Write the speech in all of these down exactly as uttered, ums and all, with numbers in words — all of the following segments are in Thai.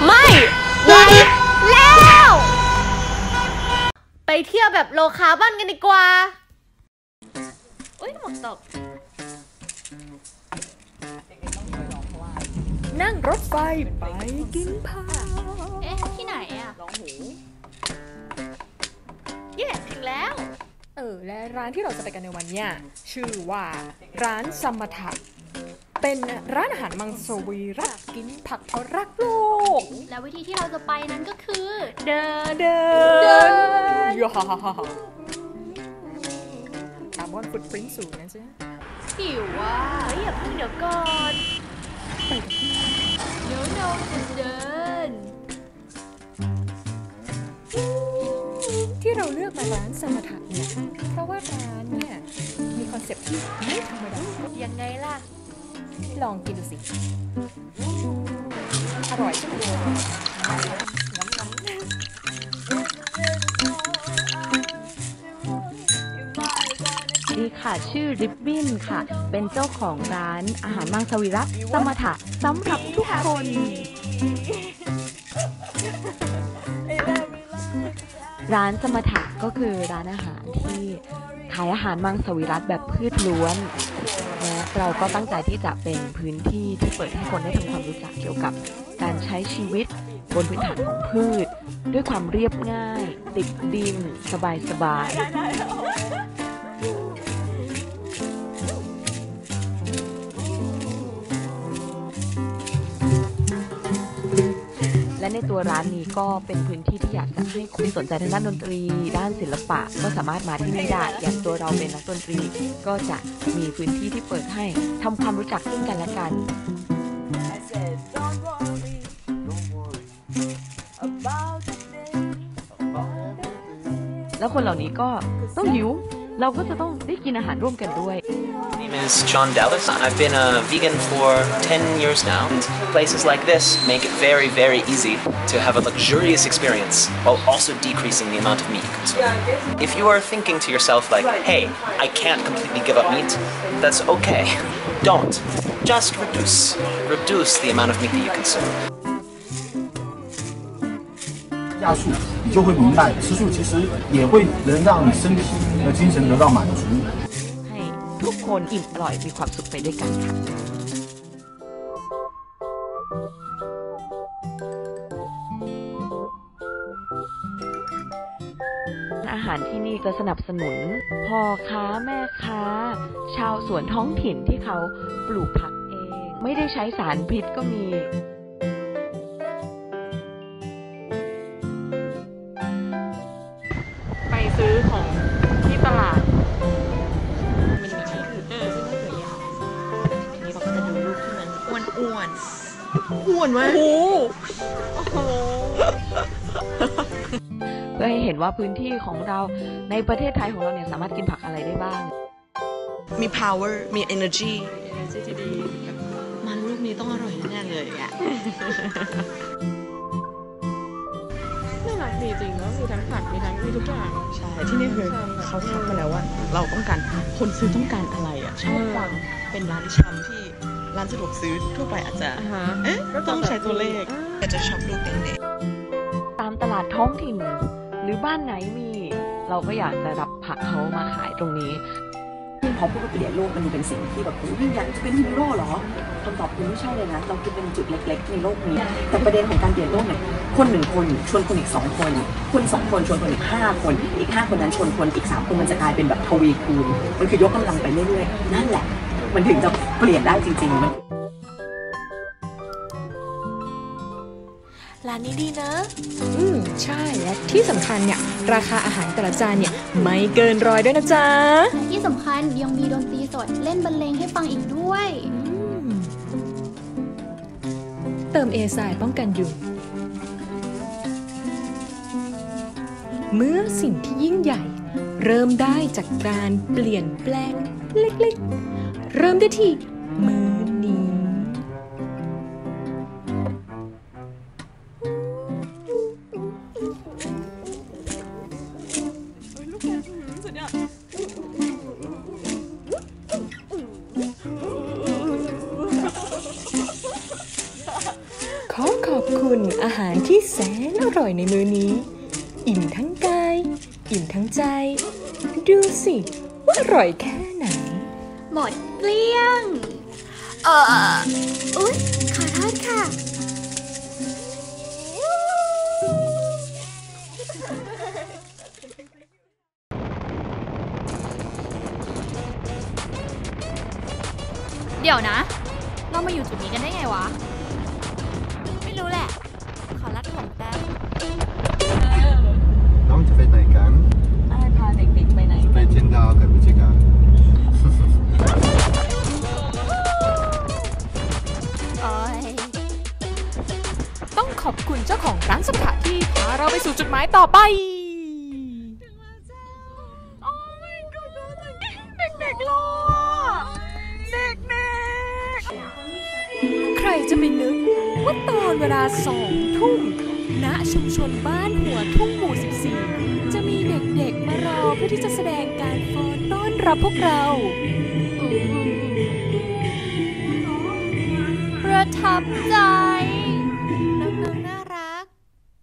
ไม่ไหวแล้วไปเที่ยวแบบโลคาร์บอนกันดีกว่าอุ้ยหมวกตกนั่งรถไฟไปกินผักเอ๊ะที่ไหนอะลองหูเย้ถึงแล้วเออและร้านที่เราจะไปกันในวันนี้ชื่อว่าร้านสมถะเป็นร้านอาหารมังสวิรัติกินผักเพราะรักโลกแล้ววิธีที่เราจะไปนั้นก็คือเดินเดินย่าฮ่าฮ่าฮ่าคาร์บอนฟุตพริ้นท์สูงนะจ๊ะหิวว่ะอย่าเพิ่งเดี๋ยวก่อนเดี๋ยวเราจะเดินที่เราเลือกมาร้านสมถะเนี่ยเพราะว่าร้านเนี่ยมีคอนเซ็ปต์ที่ไม่ธรรมดายังไงล่ะลองกินดูสิอร่อยจังเลยนี่ค่ะชื่อริบบิ้นค่ะเป็นเจ้าของร้านอาหารมังสวิรัติสมถะสำหรับทุกคนร้านสมถะก็คือร้านอาหารที่ขายอาหารมังสวิรัติแบบพืชล้วนและเราก็ตั้งใจที่จะเป็นพื้นที่ที่เปิดให้คนได้ทำความรู้จักเกี่ยวกับการใช้ชีวิตบนพื้นฐานของพืชด้วยความเรียบง่ายติดดินสบายสบายและในตัวร้านนี้ก็เป็นพื้นที่ที่อยากจะให้คนที่สนใจทางด้านดนตรีด้านศิลปะก็สามารถมาที่นี่ได้อย่างตัวเราเป็นนักดนตรีก็จะมีพื้นที่ที่เปิดให้ทำความรู้จักซึ่งกันและกันแล้วคนเหล่านี้ก็ต้องหิวเราก็จะต้องได้กินอาหารร่วมกันด้วย My name is John Dallas. I've been a vegan for ten years now. And places like this make it very, very easy to have a luxurious experience while also decreasing the amount of meat you consume. If you are thinking to yourself like, hey, I can't completely give up meat, that's okay. Don't. Just reduce. Reduce the amount of meat that you consume. 加速，你就会明白，吃素其实也会能让你身体和精神得到满足。 ให้ทุกคนอิ่มอร่อยมีความสุขไปด้วยกันค่ะอาหารที่นี่จะสนับสนุนพ่อค้าแม่ค้าชาวสวนท้องถิ่นที่เขาปลูกผักเองไม่ได้ใช้สารพิษก็มีไปซื้อของที่ตลาดมันมีที่เออซึ่งก็สวยยาวทีนี้เราก็จะดูรูปที่มันอ้วนอ้วนอ้วนไหมโอ้โหเพื่อให้เห็นว่าพื้นที่ของเราในประเทศไทยของเราเนี่ยสามารถกินผักอะไรได้บ้างมี power มี energy ที่ดีมันลูกนี้ต้องอร่อยแน่เลยอ่ะน่ารักดีจริงเนาะมีทั้งผักมีทั้งมีทุกอย่างใช่ที่นี่คือเขาทักมาแล้วว่าเราต้องการคนซื้อต้องการอะไรอ่ะชอบความเป็นร้านชำที่ร้านสะดวกซื้อทั่วไปอาจจะเอ๊ะต้องใช้ตัวเลขแต่จะชอบรูปเด็กตามตลาดท้องถิ่นหรือบ้านไหนมีเราก็อยากจะรับผักเขามาขายตรงนี้พอพูดว่าเปลี่ยนโลกมันดูเป็นสิ่งที่แบบยิ่งใหญ่จะเป็นฮีโร่เหรอคำตอบคือไม่ใช่เลยนะเราคือเป็นจุดเล็กๆในโลกนี้แต่ประเด็นของการเปลี่ยนโลกเนี่ยคนหนึ่งคนชวนคนอีกสองคนคนสองคนชวนคนอีกห้าคนอีกห้าคนนั้นชวนคนอีกสามคนมันจะกลายเป็นแบบทวีคูณมันคือยกกำลังไปเรื่อยๆนั่นแหละมันถึงจะเปลี่ยนได้จริงๆมันร้านนี้ดีนะอืมใช่และที่สำคัญเนี่ยราคาอาหารแต่ละจานเนี่ยไม่เกินร้อยด้วยนะจ๊ะและที่สำคัญยังมีดนตรีสดเล่นบรรเลงให้ฟังอีกด้วยเติมเอไซด์ป้องกันยุงเมื่อสิ่งที่ยิ่งใหญ่เริ่มได้จากการเปลี่ยนแปลงเล็กๆเริ่มได้ที่มือนี้ขอขอบอบคุณอาหารที่แสนอร่อยในมื้อนี้อิ่มทั้งกายอิ่มทั้งใจดูสิว่าอร่อยแค่ไหนหมดเกลี้ยงเอออุ๊ยขอโทษค่ะเดี๋ยวนะเรามาอยู่จุดนี้กันได้ไงวะไม่รู้แหละขอรัดผมแป๊บน้องจะไปไหนกันพาเด็กๆไปไหนไปเชียงดาวกับวิจิกาต้องขอบคุณเจ้าของร้านสถานที่พาเราไปสู่จุดหมายต่อไปเด็กๆรอเด็กๆใครจะไปนึกว่าตอนเวลาสองทุ่มณชุมชนบ้านหัวทุ่งหมู่สิบสี่จะมีเด็กๆมารอเพื่อที่จะแสดงการฟ้อนต้อนรับพวกเราประทับใจน้องๆน่ารัก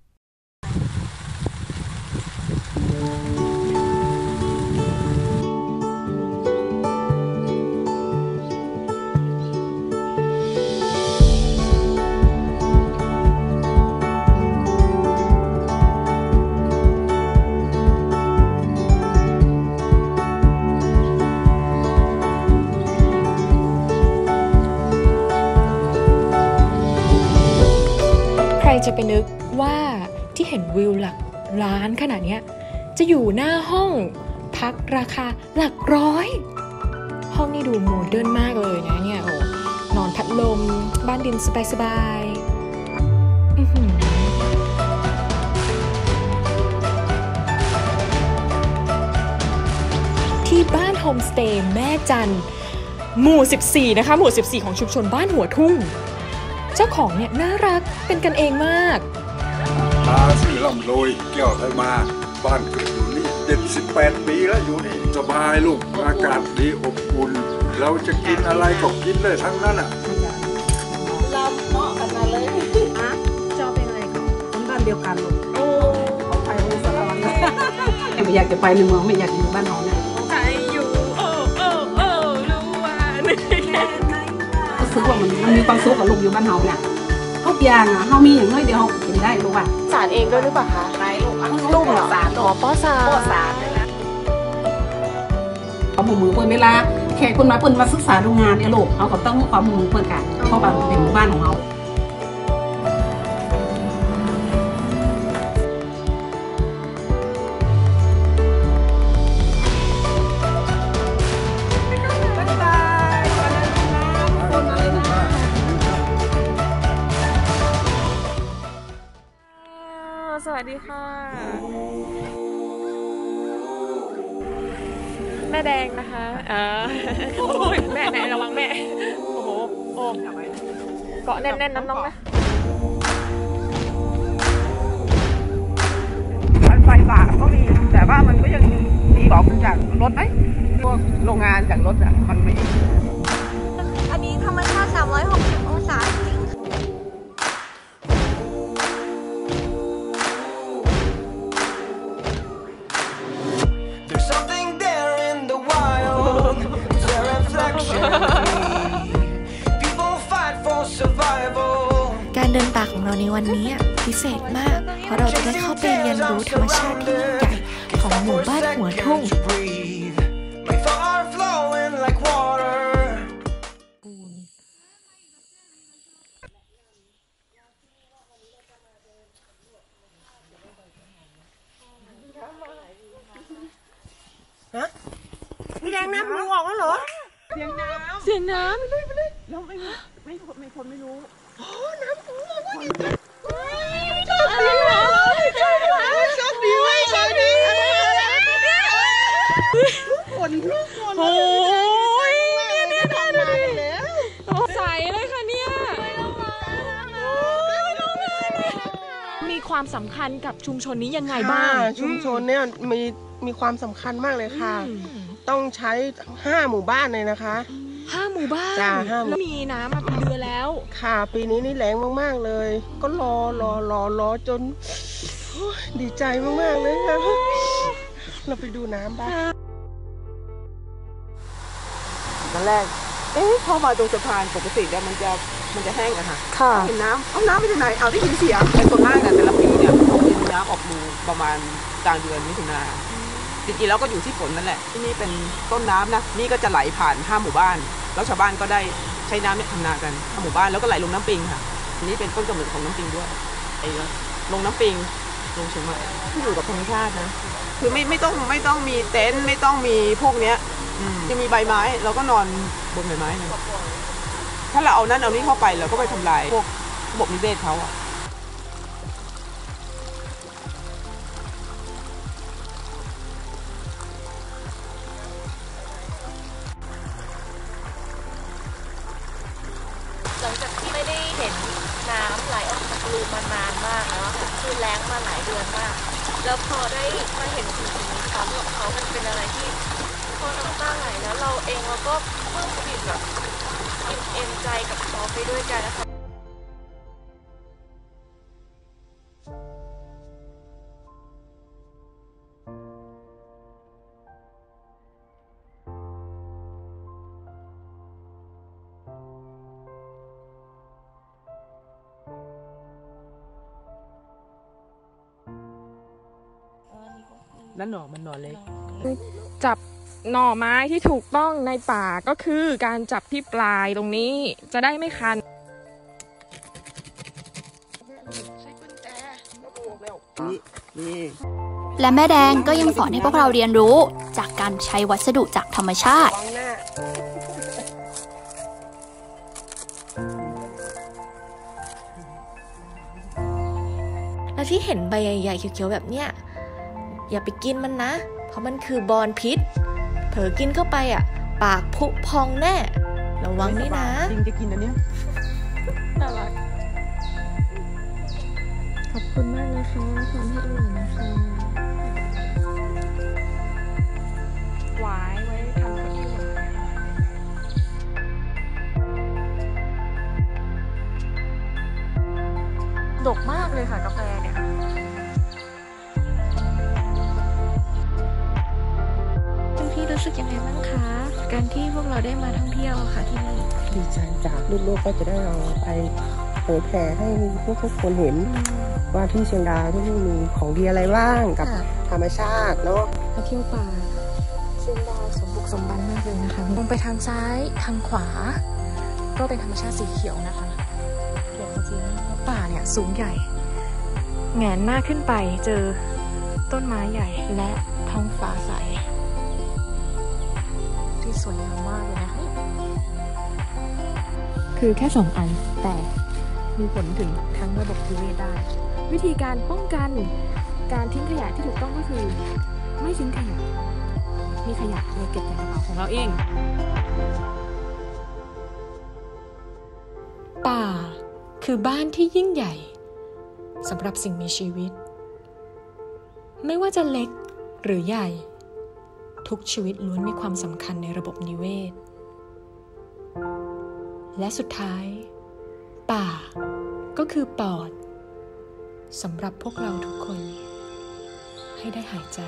ใครจะไปนึกว่าที่เห็นวิวหลักล้านขนาดนี้จะอยู่หน้าห้องพักราคาหลักร้อยห้องนี้ดูโมเดิร์นมากเลยนะเนี่ยโอ้นอนพัดลมบ้านดินสบายๆอื้อหือที่บ้านโฮมสเตย์แม่จันหมู่สิบสี่นะคะหมู่สิบสี่ของชุมชนบ้านหัวทุ่งเจ้าของเนี่ยน่ารักเป็นกันเองมากตาชื่อล่ำรวยแก้วไทยมาบ้านเกิดอยู่นี่เจ็ดสิบแปดปีแล้วอยู่นี่สบายลูกอากาศดีอบอุ่นเราจะกินอะไรก็กินได้ทั้งนั้นอ่ะลำเหมาะกันมาเลยอ่ะเจ้าเป็นอะไรกันคนบ้านเดียวกันลูกโอ้เขาไปโอ้สารวัตรไม่อยากจะไปในเมืองไม่อยากอยู่บ้านน้องเนี่ยใครอยู่โอ้โอ้โอ้รู้ว่านี่รู้สึกว่ามันมันมีความสุขกับลูกอยู่บ้านเฮาเนี่ยทุกอย่างอ่ะเฮามีอย่างน้อยเดียวเฮากินได้ลูกอ่ะสารเองด้วยหรือเปล่าคะไรลูกอ่ะลูกเหรออ๋อป้อสารป้อสารเลยนะความมือเปิดเวลาแขกคนมาเปิดมาศึกษาดูงานเนี่ยลูกเขาก็ต้องความมือเปิดกันเพราะว่าเป็นหมู่บ้านของเราสวัสดีค่ะแม่แดงนะคะอ่าโอ้ยแม่แม่ระวังแม่โอ้โหโอ้เกาะแน่นๆน้ำน้องนะมันไฟป่าก็มีแต่ว่ามันก็ยังดีกว่าจากรถไหมพวกโรงงานจากรถอ่ะมันไม่อันนี้ธรรมชาติสามร้อยหกสิบองศาจริงการเดินป่าของเราในวันนี้พิเศษมากเพราะเราจะได้เข้าไปเรียนรู้ธรรมชาติที่ยิ่งใหญ่ของหมู่บ้านหัวทุ่งฮะมีแดงน้ำมึงออกแล้วเหรอเสียงน้ำเสียงน้ำไปเลยไปเลยเราไม่ไม่ไม่คนไม่รู้โอ้น้ำกูบอกว่าดีชอบดีชอบดีชอบดีคนลูกคนโอ้ยเนี่ยทำอะไรแล้วใสเลยค่ะเนี่ยมีความสำคัญกับชุมชนนี้ยังไงบ้างชุมชนเนี่ยมีมีความสำคัญมากเลยค่ะต้องใช้ห้าหมู่บ้านเลยนะคะห้าหมู่บ้านจ้าห้าหมู่แล้วมีน้ำมาเป็นเดือนแล้วค่ะปีนี้นี่แรงมากๆเลย ก็รอรอรอรอจนดีใจมากๆเลยค่ะเราไปดูน้ำบ้างตอนแรกเอ๊ะพอมาตรงสะพานปกติเนี่ยมันจะมันจะแห้งอะค่ะค่ะเห็นน้ำเอาน้ำไปที่ไหนเอาที่ยินเสียงแต่ส่วนมากเนี่ยแต่ละปีเนี่ยจะมีน้ำออกมูประมาณกลางเดือนมิถุนาจริงๆแล้วก็อยู่ที่ฝนนั่นแหละที่นี่เป็นต้นน้ำนะนี่ก็จะไหลผ่านห้าหมู่บ้านแล้วชาวบ้านก็ได้ใช้น้ำเนี่ยทำนากันห้าหมู่บ้านแล้วก็ไหลลงน้ำปิงค่ะอันนี้เป็นต้นกำเนิดของน้ำปิงด้วยไอ้ลงน้ำปิงลงเชียงใหม่ที่อยู่กับธรรมชาตินะคือไม่ไม่ต้องไม่ต้องมีเต็นท์ไม่ต้องมีพวกเนี้ยจะมีใบไม้เราก็นอนบนใบไม้เลยถ้าเราเอานั่นเอานี่เข้าไปเราก็ไปทำลายพวกระบบนิเวศเขาอะหลังจากที่ไม่ได้เห็นน้ำไหลออกจากรูมานานมากแล้วค่ะคือแล้งมาหลายเดือนมากแล้วพอได้มาเห็นสิ่งนี้พร้อมกับเขามันเป็นอะไรที่พอน้ำตาไหลแล้วเราเองเราก็เพิ่มปิดแบบอินเอ็นใจกับเขาไปด้วยกันนะคะแล้วหน่อมันหน่อเล็กจับหน่อไม้ที่ถูกต้องในป่าก็คือการจับที่ปลายตรงนี้จะได้ไม่คันและแม่แดงก็ยังสอนให้พวกเราเรียนรู้จากการใช้วัสดุจากธรรมชาติแล้วที่เห็นใบใหญ่ๆเขียวๆแบบเนี้ยอย่าไปกินมันนะเพราะมันคือบอนพิษเผลอกินเข้าไปอ่ะปากพุพองแน่ระวังด้วยนะจริงจะกินอันเนี้ยน่ารักขอบคุณมากนะคะทำให้อร่อยนะคะหวายไว้ทำเก้าอี้หวายดกมากเลยค่ะกาแฟเนี่ยพี่รู้สึกยังไงบ้างคะการที่พวกเราได้มาท่องเที่ยวค่ะที่นี่ดีใจจากลูกๆก็จะได้เอาไปเผยแผ่ให้พวกทุกคนเห็นว่าที่เชียงดาวที่นี่มีของดีอะไรบ้างกับธรรมชาติเนาะมาเที่ยวป่าเชียงดาวสมบุกสมบันมากเลยนะคะมองไปทางซ้ายทางขวาก็เป็นธรรมชาติสีเขียวนะคะเขียวจริงๆป่าเนี่ยสูงใหญ่แหงนหน้าขึ้นไปเจอต้นไม้ใหญ่และท้องฟ้าใสที่สวยงามมากเลยนะคือแค่สองอันแต่มีผลถึงทั้งระบบนิเวศได้วิธีการป้องกันการทิ้งขยะที่ถูกต้องก็คือไม่ทิ้งขยะมีขยะเราเก็บในกระเป๋าของเราเองป่าคือบ้านที่ยิ่งใหญ่สำหรับสิ่งมีชีวิตไม่ว่าจะเล็กหรือใหญ่ทุกชีวิตล้วนมีความสำคัญในระบบนิเวศและสุดท้ายป่าก็คือปอดสำหรับพวกเราทุกคนให้ได้หายใจ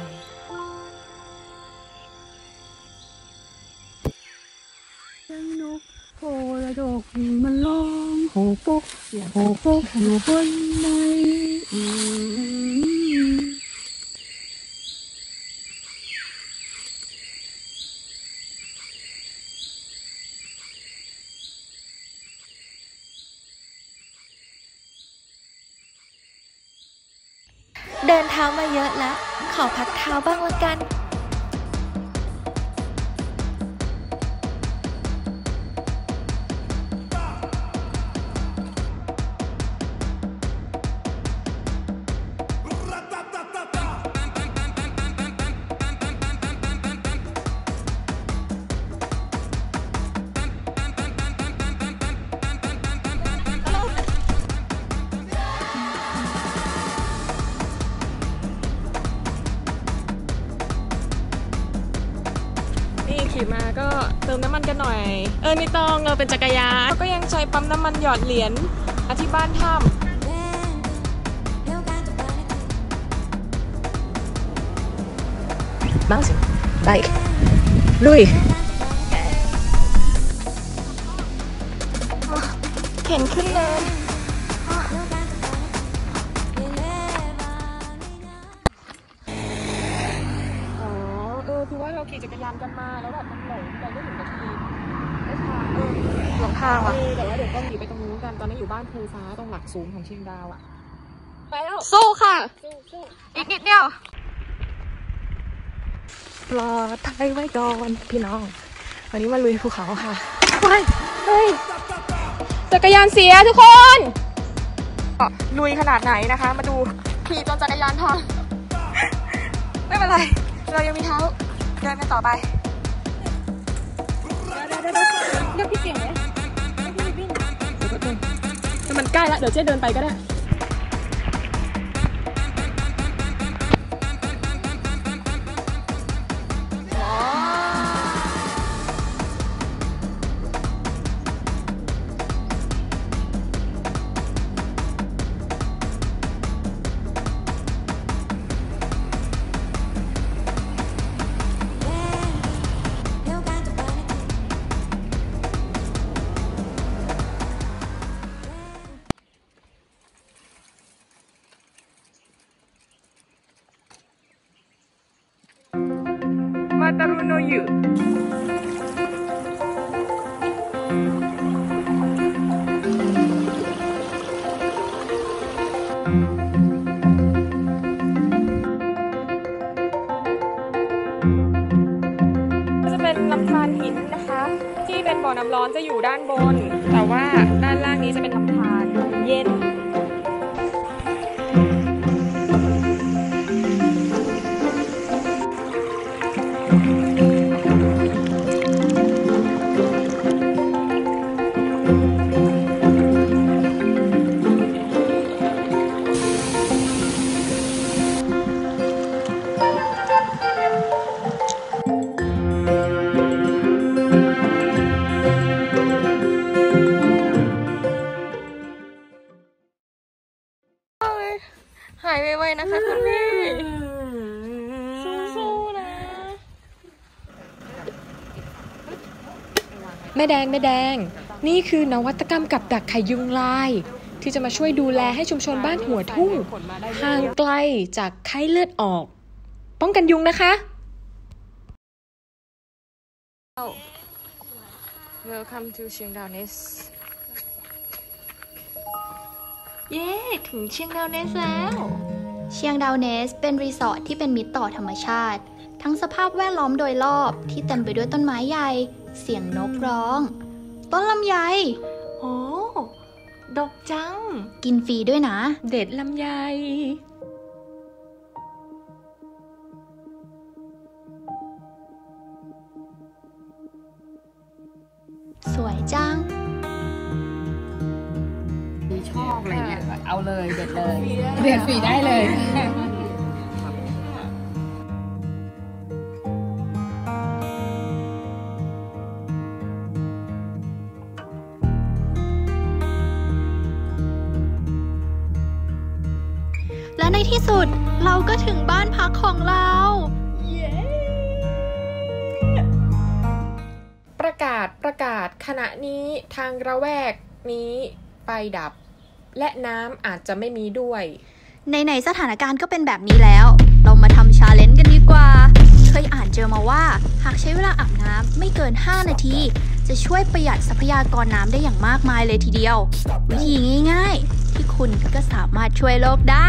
นกโพระดกมันร้องโหปกโหปกอยู่บนไม้เดินเท้ามาเยอะแล้วขอพักเท้าบ้างละกันเติมน้ำมันกันหน่อยเออไม่ต้องเราเป็นจักรยานก็ยังใช้ปั๊มน้ำมันหยอดเหรียญที่บ้านทำบ้างสิได้ลุยเข็นขึ้นเลยอ๋อเออคือว่าเราขี่จักรยานกันมาแล้วแบบมันหลงไปไม่ถึงนาทีได้ทางเออหลงทางว่ะแต่ว่าเดี๋ยวต้องหนีไปตรงนู้นกันตอนนี้อยู่บ้านภูฟ้าตรงหลักสูงของเชียงดาวอะไปแล้วสู้ค่ะอีกนิดเดียวรอไทยไว้ก่อนพี่น้องวันนี้มาลุยภูเขาค่ะไปเฮ้ยจักรยานเสียทุกคนลุยขนาดไหนนะคะมาดูขี่จนจักรยานพังไม่เป็นไรเรายังมีเท้าเดินกันต่อไปเดี๋ยวพี่เก่งไหมพี่วิ่งแต่มันใกล้แล้วเดี๋ยวเจ๊เดินไปก็ได้มาตารุโนยุจะเป็นลำธารหินนะคะที่เป็นบ่อน้ำร้อนจะอยู่ด้านบนแต่ว่าด้านล่างนี้จะเป็นลำธารเย็นหายไวๆนะคะคุณพี่สู้ๆนะแม่แดงแม่แดงนี่คือนวัตกรรมกับดักไข่ยุงลายที่จะมาช่วยดูแลให้ชุมชนบ้านหัวทุ่งห่างไกลจากไข้เลือดออกป้องกันยุงนะคะ Welcome to เชียงดาวเนสเย้ถึงเชียงดาวเนสแล้วเชียงดาวเนสเป็นรีสอร์ทที่เป็นมิตรต่อธรรมชาติทั้งสภาพแวดล้อมโดยรอบที่เต็มไปด้วยต้นไม้ใหญ่เสียงนกร้องต้นลำไยโอ้ดกจังกินฟรีด้วยนะเด็ดลำไยสวยจังชอบอะไรเงี้ยเอาเลยเด็ดเลยเด็ดฟรีได้เลยและในที่สุดเราก็ถึงบ้านพักของเราประกาศประกาศขณะนี้ทางระแวกนี้ไฟดับและน้ำอาจจะไม่มีด้วยในๆสถานการณ์ก็เป็นแบบนี้แล้วเรามาทำชาเลนจ์กันดีกว่าเคยอ่านเจอมาว่าหากใช้เวลาอาบน้ำไม่เกินห้านาทีจะช่วยประหยัดทรัพยากรน้ำได้อย่างมากมายเลยทีเดียววิธีง่ายๆที่คุณก็สามารถช่วยโลกได้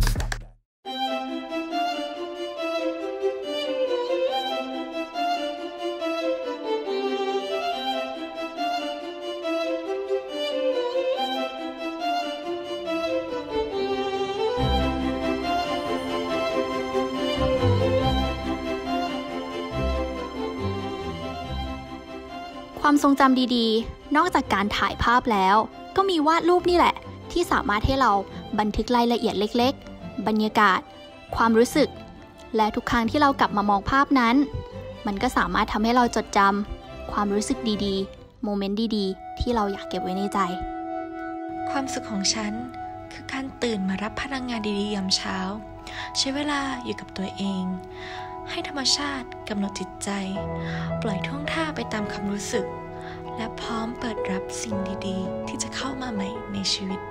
ความทรงจำดีๆนอกจากการถ่ายภาพแล้วก็มีวาดรูปนี่แหละที่สามารถให้เราบันทึกรายละเอียดเล็กๆบรรยากาศความรู้สึกและทุกครั้งที่เรากลับมามองภาพนั้นมันก็สามารถทำให้เราจดจความรู้สึกดีๆโมเมนต์ดีๆที่เราอยากเก็บไว้ในใจความสุขของฉันคือการตื่นมารับพลังงานดีๆยามเช้าใช้เวลาอยู่กับตัวเองให้ธรรมชาติกำหนดจิตใจปล่อยท่วงท่าไปตามความรู้สึกและพร้อมเปิดรับสิ่งดีๆที่จะเข้ามาใหม่ในชีวิต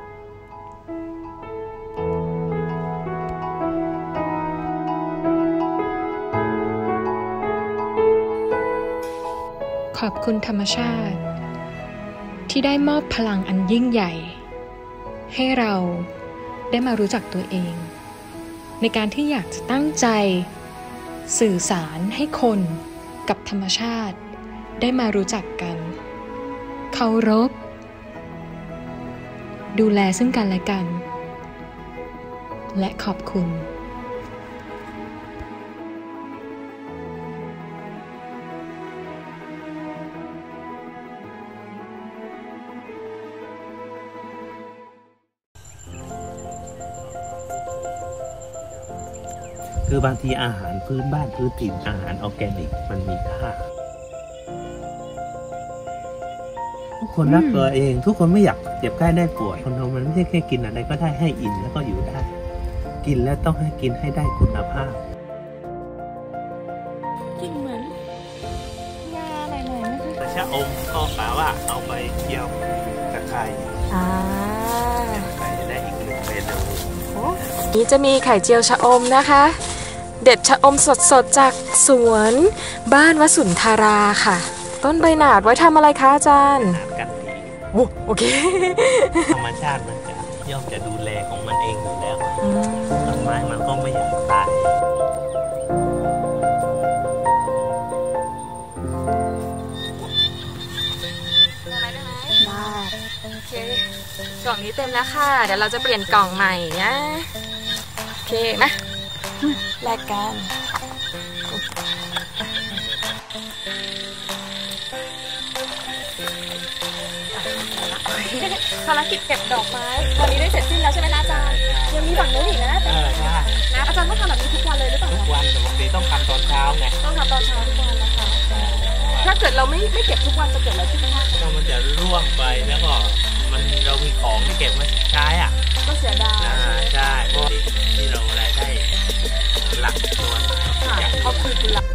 ขอบคุณธรรมชาติที่ได้มอบพลังอันยิ่งใหญ่ให้เราได้มารู้จักตัวเองในการที่อยากจะตั้งใจสื่อสารให้คนกับธรรมชาติได้มารู้จักกันเคารพดูแลซึ่งกันและกันและขอบคุณคือบางทีอาหารพื้นบ้านพื้นถิ่นอาหารออร์แกนิกมันมีค่าทุกคนรักตัวเองทุกคนไม่อยากเจ็บไข้ได้ป่วยคนเรามันไม่ใช่แค่กินอะไรก็ได้ให้อิ่มแล้วก็อยู่ได้กินแล้วต้องให้กินให้ได้คุณภาพกินเหมือนยาหน่อยๆไหมคะแต่ชะอมก็แปลว่าเอาไปเคี่ยวตะไคร้อ่าตะไคร้จะได้อีกหนึ่งเมนูนี้จะมีไข่เจียวชะอมนะคะเด็ดชะอมสดๆจากสวนบ้านวสุนทาราค่ะต้นใบหนาดไว้ทำอะไรคะอาจารย์กันผีโอ้โอเคธรรมชาติมันจะย่อมจะดูแลของมันเองอยู่แล้วต้นไม้มันก็ไม่อยากตายได้โอเคกล่องนี้เต็มแล้วค่ะเดี๋ยวเราจะเปลี่ยนกล่องใหม่นะโอเคมาแลกกันภารกิจเก็บดอกไม้ตอนนี้ได้เสร็จสิ้นแล้วใช่ไหมอาจารย์ยังมีฝั่งนู้นอีกนะเออใช่นะอาจารย์ต้องทำแบบนี้ทุกวันเลยหรือเปล่าทุกวันแต่ปกติต้องทำตอนเช้าไงต้องทำตอนเช้าทุกวันนะคะถ้าเกิดเราไม่ไม่เก็บทุกวันจะเกิดอะไรขึ้นคะก็มันจะร่วงไปแล้วก็มันเรามีของที่เก็บมาใช้อ่ะก็เสียดายใช่เพราะที่เรารายได้หลักตัวเขาคือหลัก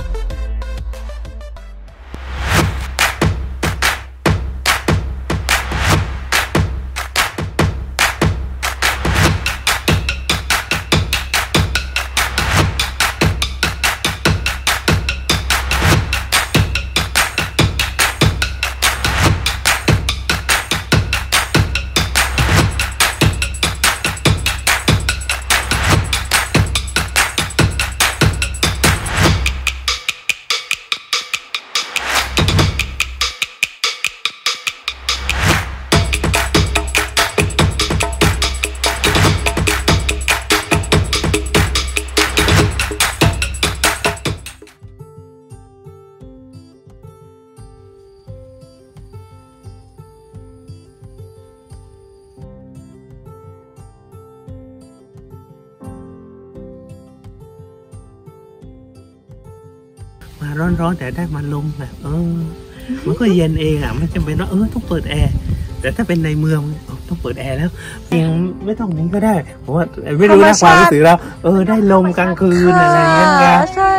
มาร้อนๆแต่ได้มาลมแบบเออมันก็เย็นเองอ่ะไม่จำเป็นว่าเออต้องเปิดแอร์แต่ถ้าเป็นในเมืองต้องเปิดแอร์แล้วยังไม่ต้องนี้ก็ได้เพราะว่าไม่รู้นะความรู้สึกเราเออได้ลมกลางคืนอะไรเงี้ยไงใช่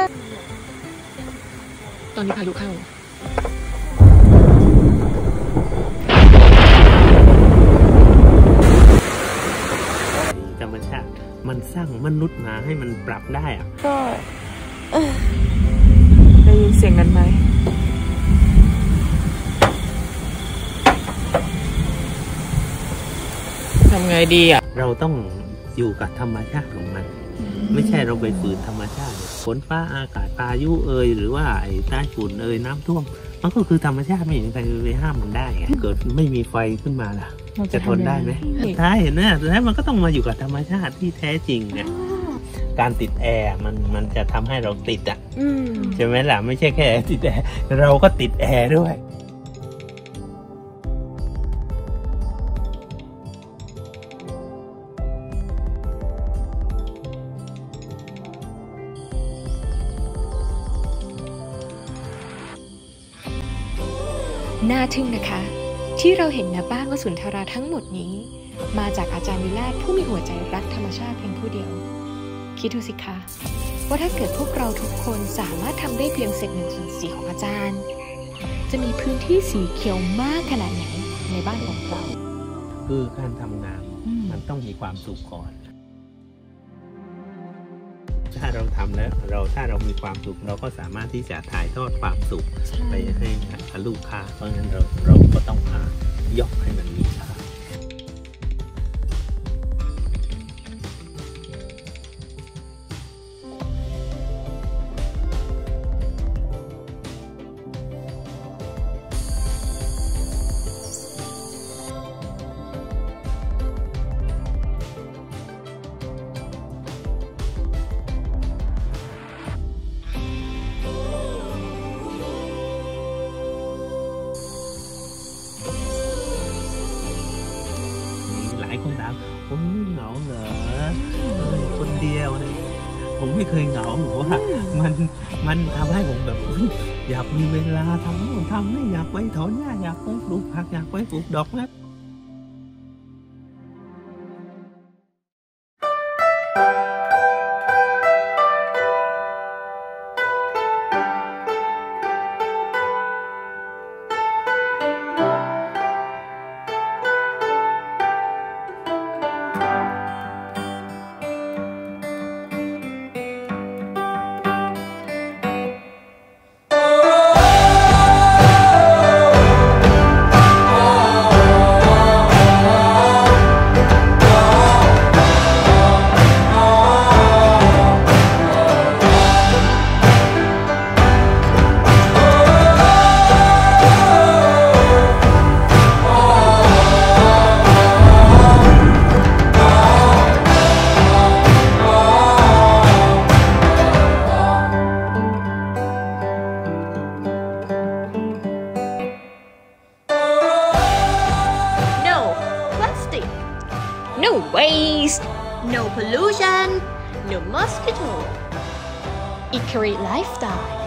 ตอนนี้พายุเข้าธรรมชาติมันสร้างมนุษย์มาให้มันปรับได้อ่ะก็ได้ยินเสียงกันไหมทำไงดีอ่ะเราต้องอยู่กับธรรมชาติของมันไม่ใช่เราไปฝืนธรรมชาติฝนฟ้าอากาศพายุเอ่ยหรือว่าไอ้ใต้ฝุ่นเอ่ยน้ำท่วมมันก็คือธรรมชาติไม่มีใครไปห้ามมันได้ไงเกิดไม่มีไฟขึ้นมาล่ะจะทนได้ไหมท้ายเห็นไหมสุดท้ายมันก็ต้องมาอยู่กับธรรมชาติที่แท้จริงเนี่ยการติดแอร์มันมันจะทำให้เราติดอ่ะใช่ไหมล่ะไม่ใช่แค่ติดแอร์เราก็ติดแอร์ด้วยน่าทึ่งนะคะที่เราเห็นนะบ้านวสุนทราทั้งหมดนี้มาจากอาจารย์วิราชผู้มีหัวใจรักธรรมชาติเพียงผู้เดียวคิดดูสิคะว่าถ้าเกิดพวกเราทุกคนสามารถทำได้เพียงเศษหนึ่งส่วนสี่ของอาจารย์จะมีพื้นที่สีเขียวมากขนาดไหนในบ้านของเราคือการทำงานมันต้องมีความสุขก่อนถ้าเราทำแล้วเราถ้าเรามีความสุขเราก็สามารถที่จะถ่ายทอดความสุขไปให้ลูกค้าเพราะฉะนั้นเราเราก็ต้องยกให้มันมีค่าคนถามผมไม่เหงาเหรอคนเดียวเลยผมไม่เคยเหงาหรือว่ามันมันทำให้ผมแบบอยากมีเวลาทำโน่นทำนี่อยากไปถอนหญ้าอยากไปปลูกผักอยากไปปลูกดอกไม้ No waste, no pollution, no mosquito. Ikarit lifestyle.